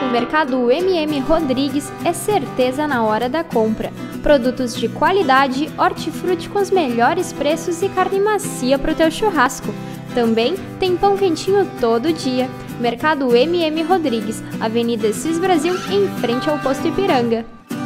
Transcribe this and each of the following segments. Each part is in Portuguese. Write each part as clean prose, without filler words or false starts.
O Mercado MM Rodrigues é certeza na hora da compra. Produtos de qualidade, hortifruti com os melhores preços e carne macia para o teu churrasco. Também tem pão quentinho todo dia. Mercado MM Rodrigues, Avenida Cis Brasil, em frente ao Posto Ipiranga.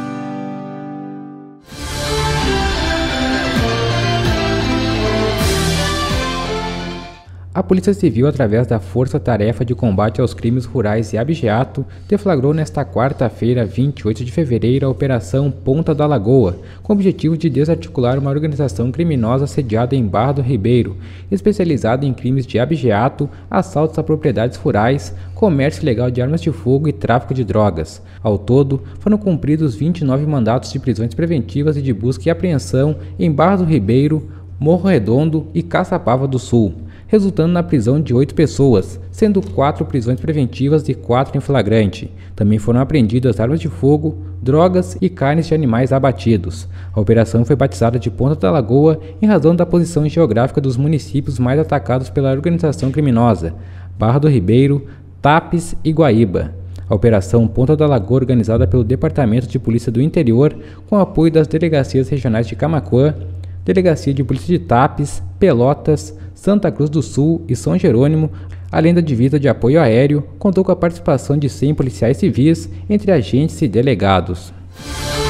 A Polícia Civil, através da Força Tarefa de Combate aos Crimes Rurais e Abe Jato, deflagrou nesta quarta-feira, 28 de fevereiro, a Operação Ponta da Lagoa, com o objetivo de desarticular uma organização criminosa sediada em Barra do Ribeiro, especializada em crimes de Abe Jato, assaltos a propriedades rurais, comércio ilegal de armas de fogo e tráfico de drogas. Ao todo, foram cumpridos 29 mandatos de prisões preventivas e de busca e apreensão em Barra do Ribeiro, Morro Redondo e Caçapava do Sul, resultando na prisão de 8 pessoas, sendo 4 prisões preventivas e 4 em flagrante. Também foram apreendidas armas de fogo, drogas e carnes de animais abatidos. A operação foi batizada de Ponta da Lagoa em razão da posição geográfica dos municípios mais atacados pela organização criminosa: Barra do Ribeiro, Tapes e Guaíba. A Operação Ponta da Lagoa, organizada pelo Departamento de Polícia do Interior, com apoio das Delegacias Regionais de Camaquã, Delegacia de Polícia de Tapes, Pelotas, Santa Cruz do Sul e São Jerônimo, além da Divisa de Apoio Aéreo, contou com a participação de 100 policiais civis, entre agentes e delegados.